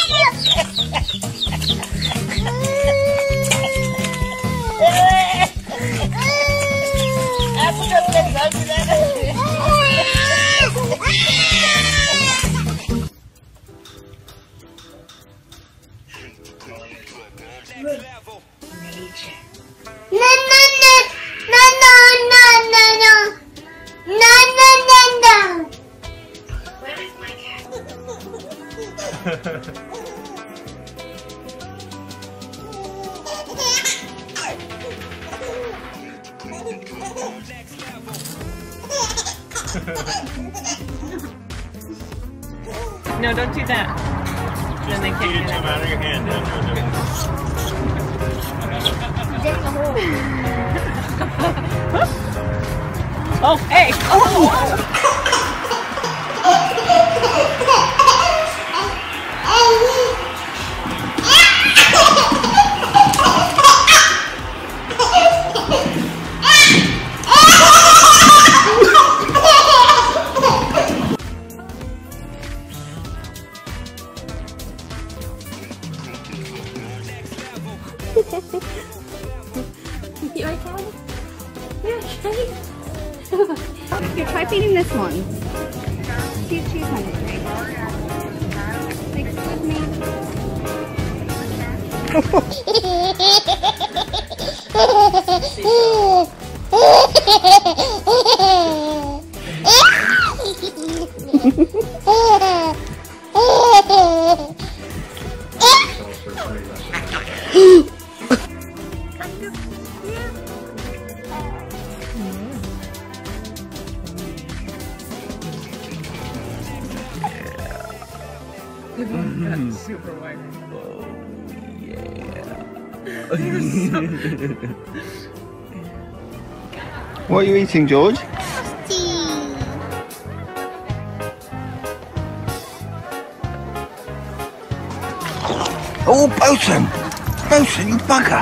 No, don't do that. Then they can't get it. Out of your hand. Oh, hey! Oh. You okay? You okay? Here, try feeding this one. She's hungry. Excuse me. That's super white. Oh, yeah. What are you eating, George? Oh, Bosun! Bosun, you bugger!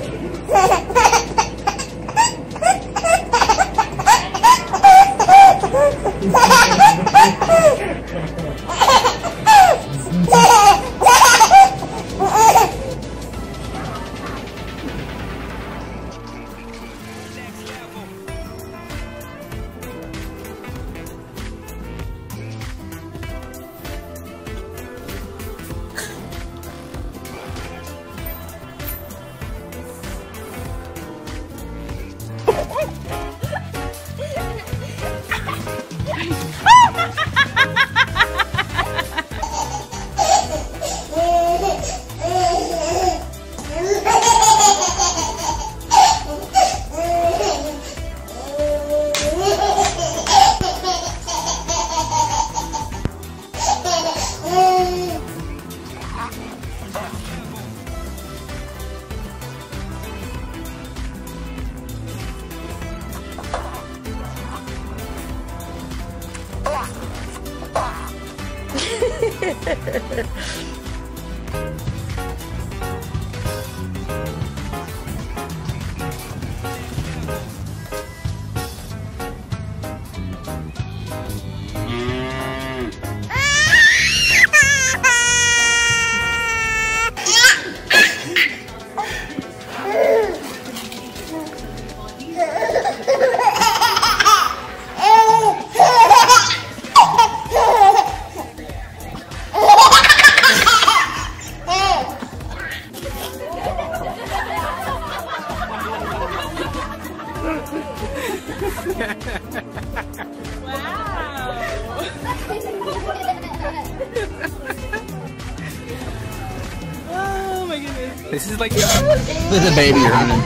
Oh my goodness. This is like the baby running.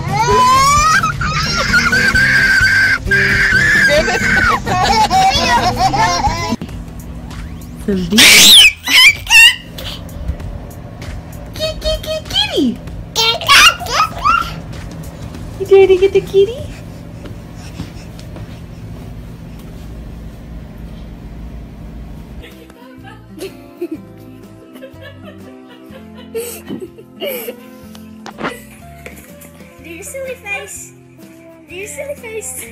Kitty! You dare to get the kitty? Do your silly face. Do your silly face.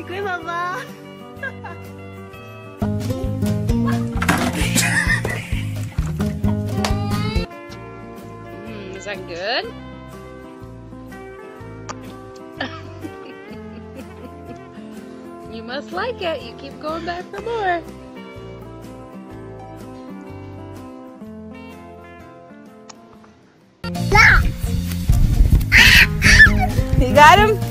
Good, Mama. Is that good? You must like it. You keep going back for more. You got him?